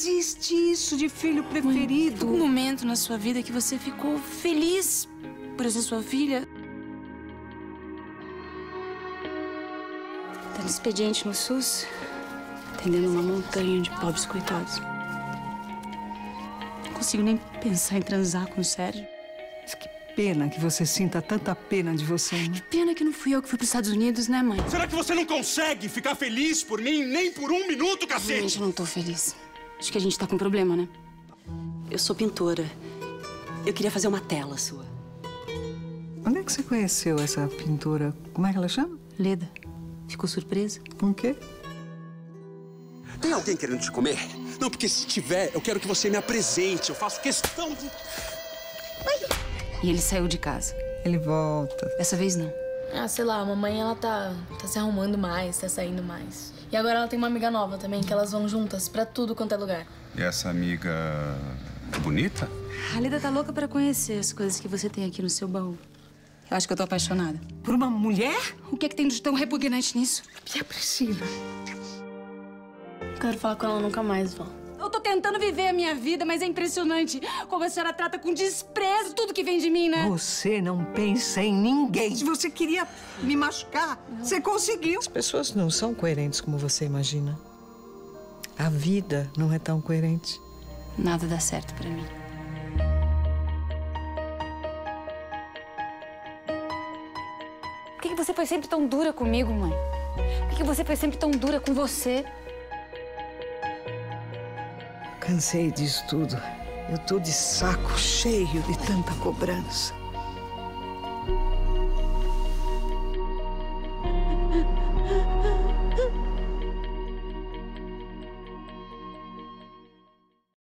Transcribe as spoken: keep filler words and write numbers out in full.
existe isso de filho preferido. Mãe, um momento na sua vida que você ficou feliz por ser sua filha. Tá no expediente no SUS, atendendo uma montanha de pobres coitados. Não consigo nem pensar em transar com o Sérgio. Que pena que você sinta tanta pena de você, né? Pena que não fui eu que fui pros Estados Unidos, né, mãe? Será que você não consegue ficar feliz por mim nem por um minuto, cacete? Realmente eu não tô feliz. Acho que a gente tá com problema, né? Eu sou pintora. Eu queria fazer uma tela sua. Onde é que você conheceu essa pintora? Como é que ela chama? Leda, ficou surpresa? Com o quê? Tem alguém querendo te comer? Não, porque se tiver, eu quero que você me apresente. Eu faço questão de... E ele saiu de casa. Ele volta. Dessa vez não. Ah, sei lá, a mamãe, ela tá, tá se arrumando mais, tá saindo mais. E agora ela tem uma amiga nova também, que elas vão juntas pra tudo quanto é lugar. E essa amiga... bonita? A Leda tá louca pra conhecer as coisas que você tem aqui no seu baú. Eu acho que eu tô apaixonada. Por uma mulher? O que é que tem de tão repugnante nisso? E a Priscila? Não quero falar com ela nunca mais, vó. Eu tô tentando viver a minha vida, mas é impressionante como a senhora trata com desprezo tudo que vem de mim, né? Você não pensa em ninguém. Se você queria me machucar, você conseguiu. As pessoas não são coerentes como você imagina. A vida não é tão coerente. Nada dá certo pra mim. Por que que você foi sempre tão dura comigo, mãe? Por que que você foi sempre tão dura com você? Cansei disso tudo. Eu tô de saco cheio de tanta cobrança.